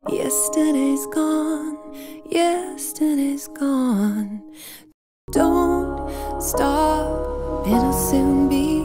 Yesterday's gone, yesterday's gone. Don't stop, it'll soon be